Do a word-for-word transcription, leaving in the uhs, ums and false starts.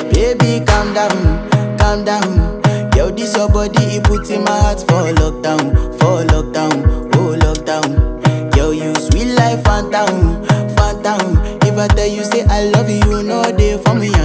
Baby, calm down, calm down. Yo, this your body, it puts in my heart for lockdown, for lockdown, oh lockdown. Yo, you sweet life, phantom, phantom. If I tell you say I love you, no day for me.